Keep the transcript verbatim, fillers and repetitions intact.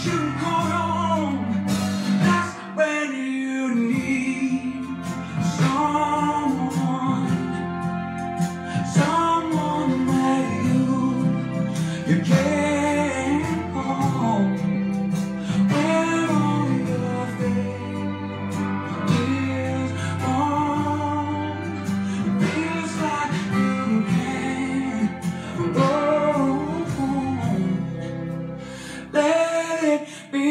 you go home. That's when you need someone, someone that you you can't hold. When all your faith is gone, it feels like you can't go home. Let it be